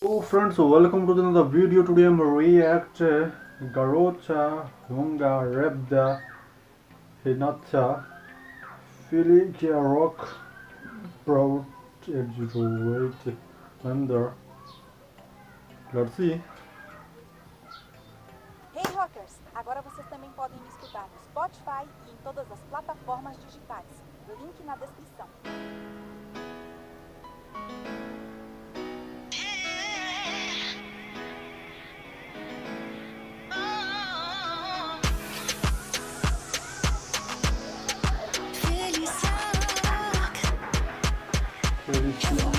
So friends, welcome to another video. Today I'm react Garota Hyuga Hinata FELÍCIA Rock Proud Exaggerate Thunder. Let's see. Hey rockers, agora vocês também podem me escutar no Spotify e em todas as plataformas digitais. Link na descrição. FELÍCIA.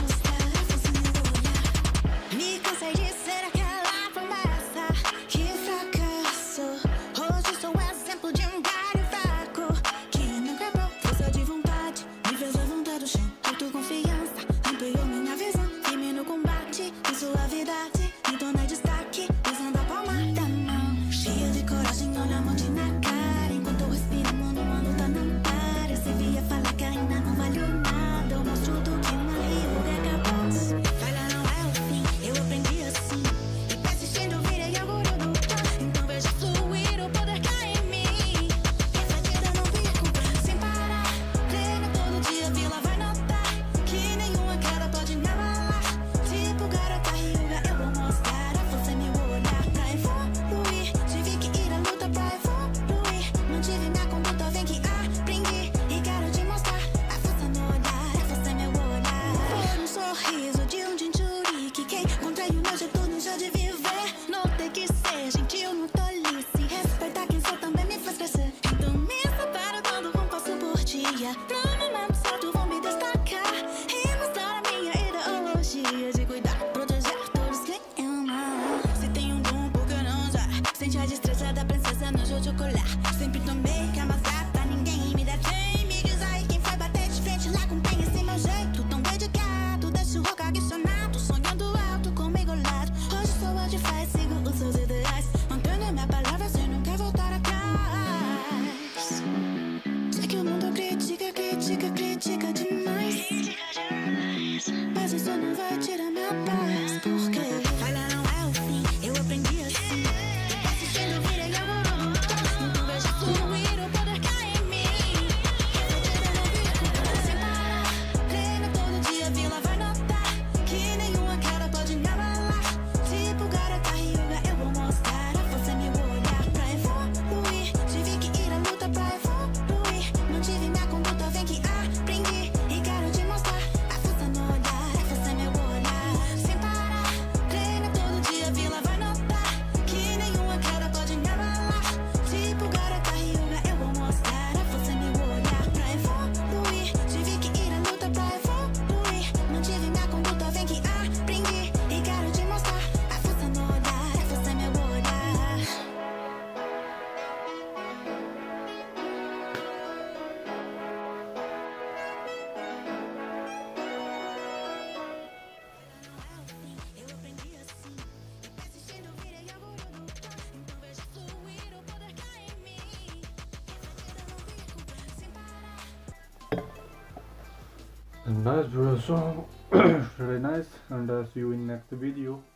Me cansei de ser aquela promessa que fracassou. Hoje sou exemplo de um galho fraco que não quebrou. Força de vontade me fez levantar do chão. Autoconfiança ampliou minha visão. Firme no combate e suavidade me tornei destaque usando a palma da mão. Cheia de coragem, olha a morte na cara. Enquanto eu respiro, o mundo a luta não para. Se via falar que ainda não valeu nada, eu mostro do que uma Hyuga é capaz. Falha não é o fim, eu aprendi assim. E persistindo virei algo do pão. Então vejo fluir o poder cair em mim. Refletida não fico sem parar. Treino todo dia, vila vai notar que nenhuma queda pode me abalar. Tipo garota Hyuga, eu vou mostrar a força é meu olhar pra evoluir. Tive que ir à luta pra evoluir. Mantive minha conduta, vem que aprendi. E quero te mostrar a força no olhar, a força é meu olhar. Por um sorriso de um jinchuri que quem contrai o meu jeito já de viver. Notei que ser gentil não tolice. Respeitar quem sou também me faz crescer. Então me separo dando um passo por dia. No momento certo vou me destacar e mostrar a minha ideologia de cuidar, proteger todos quem ama. Se tem um dom, por que não usar? Sente a destreza da princesa no jogo de colar. Sempre tomei que amassar pra ninguém me detém. Me diz aí quem foi bater de frente lá com quem esse meu jeito tão dedicado. Deixo o Hokage sonado, sonhando alto comigo ao lado. Hoje sou a de faz, sigo os seus ideais. Mantendo minha palavra sem nunca voltar atrás. Sei que o mundo critica, critica, critica demais. Mas isso não vai tirar minha paz. Porque falha não é o fim, eu aprendi assim. E persistindo virei algo do pão. Então vejo fluir o poder cair em mim. Refletida não fico sem parar. Treino todo dia, vila vai notar que nenhuma queda pode me abalar. Tipo garota Hyuga, eu vou mostrar a força é meu olhar pra evoluir. Tive que ir à luta pra evoluir. Mantive minha conduta, vem que aprendi. E quero te mostrar a força no olhar, a força é meu olhar. Sem parar, treino todo dia, vila vai notar que nenhuma queda pode me abalar. Tipo garota Hyuga, eu vou mostrar a força é meu olhar pra evoluir. Tive que ir à luta pra evoluir. Mantive minha conduta, vem que aprendi. E quero te mostrar a força no olhar, a força é meu olhar. Eu aprendi assim. E persistindo virei algo do pão. Então vejo fluir o poder cair em mim. Refletida não fico sem parar. Nice song. Very nice, and see you in next video.